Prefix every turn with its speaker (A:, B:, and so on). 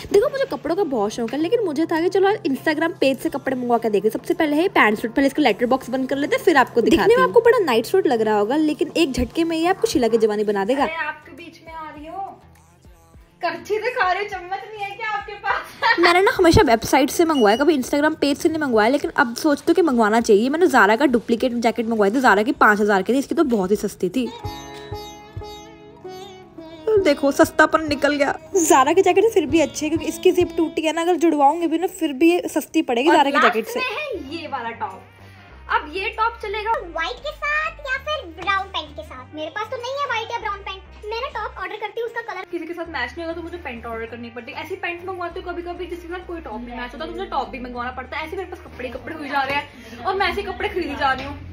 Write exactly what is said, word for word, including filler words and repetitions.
A: देखो मुझे कपड़ों का बहुत शौक है, लेकिन मुझे था कि चलो इंस्टाग्राम पेज से कपड़े मंगवा के देखे। सबसे पहले है पैंट सूट, पहले इसका लेटर बॉक्स बंद कर लेते हैं, फिर आपको दिखाते हैं। दिखने में आपको बड़ा नाइट सूट लग रहा होगा, लेकिन एक झटके में ये आपको शीला की जवानी बना देगा।
B: आपके बीच में आ रही हो, करछी दिखा रही हो, चम्मच नहीं है क्या आपके पास?
A: मैंने ना हमेशा वेबसाइट से मंगवाया, कभी इंस्टाग्राम पेज से नहीं मंगवाया, लेकिन अब सोचती हूँ कि मंगवाना चाहिए। मैंने ज़ारा का डुप्लीकेट जैकेट मंगवाई थी, ज़ारा की पाँच हज़ार की थी, इसकी तो बहुत ही सस्ती थी। देखो सस्तापन निकल गया। ज़ारा की जैकेट फिर भी अच्छी है क्योंकि इसकी जिप टूटी है ना, अगर जुड़वाऊंगी भी ना फिर भी ये सस्ती पड़ेगी ज़ारा की जैकेट से।
B: है ये वाला टॉप, अब ये टॉप चलेगा
C: व्हाइट के साथ या फिर ब्राउन पैंट के साथ। मेरे पास तो नहीं है व्हाइट या ब्राउन पैंट। मैंने टॉप ऑर्डर करती हूँ, उसका कलर
B: किसी के साथ मैच नहीं होगा तो मुझे पैंट ऑर्डर करनी पड़ती है। ऐसी पैंट मंगवाती हूँ कभी कभी जिसके साथ कोई टॉप नहीं मैच होता, तो मुझे टॉप भी मंगवाना पड़ता है। ऐसे मेरे पास कपड़े कपड़े हुए जा रहे हैं और मैं ऐसे कपड़े खरीदी जा रही हूँ।